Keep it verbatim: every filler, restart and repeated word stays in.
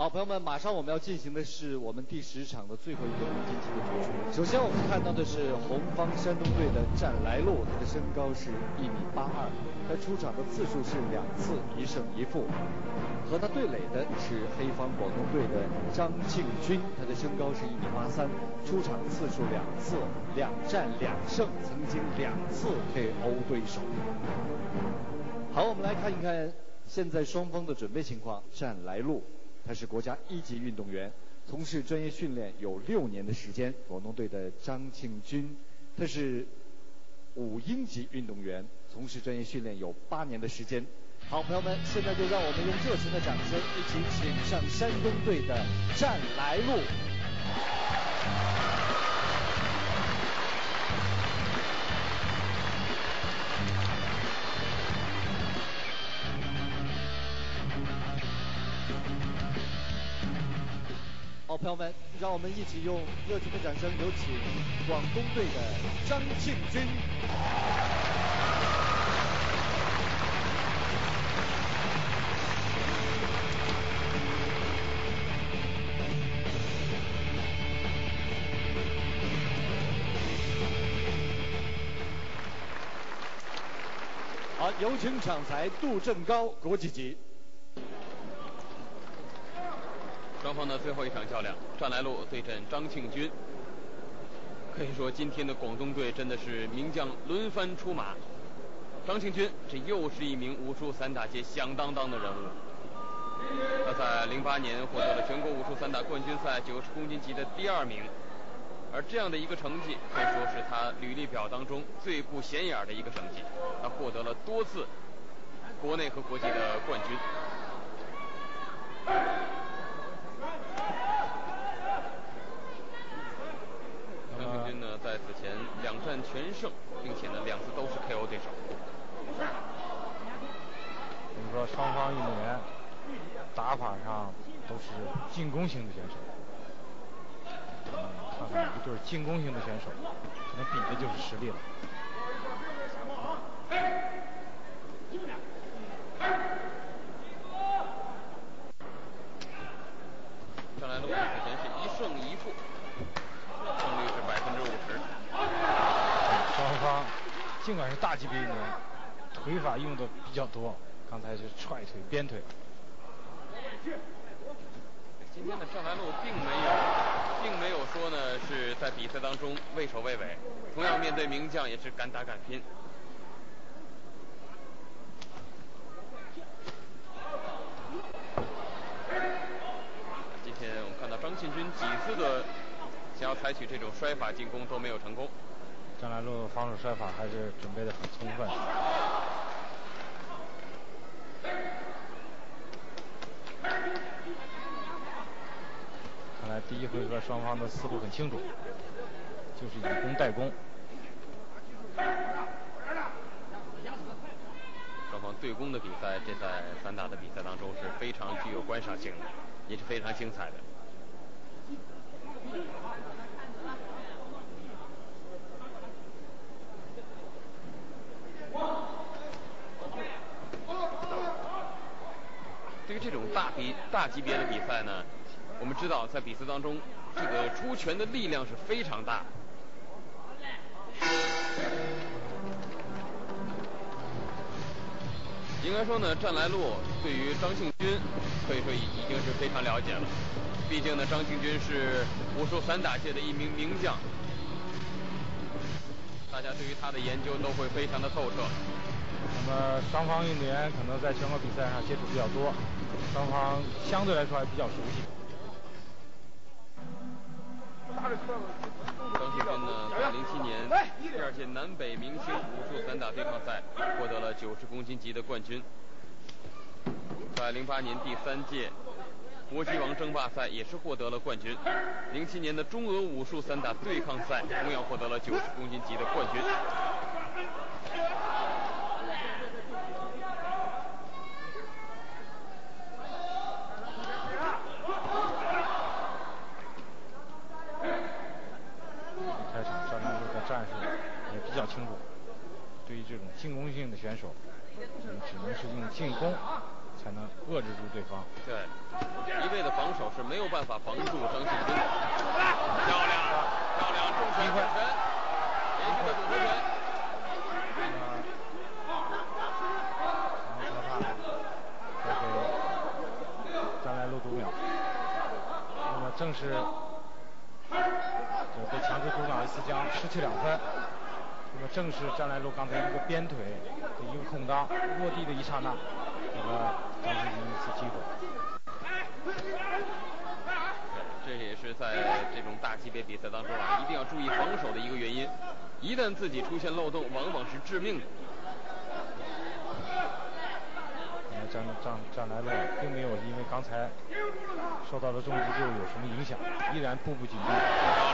好，朋友们，马上我们要进行的是我们第十场的最后一个公斤级的比赛。首先我们看到的是红方山东队的战来路，他的身高是一米八二，他出场的次数是两次，一胜一负。和他对垒的是黑方广东队的张庆军，他的身高是一米八三，出场次数两次，两战两胜，曾经两次 K O 对手。好，我们来看一看现在双方的准备情况。战来路，他是国家一级运动员，从事专业训练有六年的时间。广东队的张庆军，他是五英级运动员，从事专业训练有八年的时间。好，朋友们，现在就让我们用热情的掌声，一起请上山东队的战来路。好，朋友们，让我们一起用热情的掌声，有请广东队的张庆军。好，有请场裁杜振高，国际级。 双方的最后一场较量，战来路对阵张庆军。可以说今天的广东队真的是名将轮番出马。张庆军这又是一名武术散打界响当当的人物。他在零八年获得了全国武术散打冠军赛九十公斤级的第二名，而这样的一个成绩可以说是他履历表当中最不显眼的一个成绩。他获得了多次国内和国际的冠军。张庆军呢，在此前两战全胜，并且呢两次都是 K O 对手。 我们说双方运动员打法上都是进攻型的选手，嗯，看看一对进攻型的选手，可能比的就是实力了。 战来路此前是一胜一负，胜率是百分之五十。 双方尽管是大级别运动员，腿法用的比较多，刚才是踹腿、鞭腿。 今天的战来路并没有，并没有说呢是在比赛当中畏首畏尾，同样面对名将也是敢打敢拼。今天我们看到张庆军几次的想要采取这种摔法进攻都没有成功。 战来路防守摔法还是准备的很充分。看来第一回合双方的思路很清楚，就是以攻代攻。 双方对攻的比赛，这在散打的比赛当中是非常具有观赏性的，也是非常精彩的。对于这种大比大级别的比赛呢，我们知道在比赛当中，这个出拳的力量是非常大。应该说呢，战来路对于张庆军可以说已经是非常了解了。毕竟呢，张庆军是武术散打界的一名名将，大家对于他的研究都会非常的透彻。 那么双方运动员可能在全国比赛上接触比较多，双方相对来说还比较熟悉。 张庆军呢，在零七年第二届南北明星武术散打对抗赛获得了九十公斤级的冠军，在零八年第三届国际王争霸赛也是获得了冠军，零七年的中俄武术散打对抗赛同样获得了九十公斤级的冠军。 开场战来路的战术也比较清楚，对于这种进攻性的选手，我们只能是用进攻才能遏制住对方。 对，一味的防守是没有办法防住张庆军。漂亮，漂亮，重拳重拳，连续的组合拳。 然后裁判再给张来路读秒。那么正是这被强制读秒一次将失去两分。那么正是张来路刚才一个鞭腿的一个空当落地的一刹那，给了张庆军一次机会。 这也是在这种大级别比赛当中啊，一定要注意防守的一个原因。一旦自己出现漏洞，往往是致命的。 那张张张来路并没有因为刚才受到的重击就有什么影响，依然步步紧逼。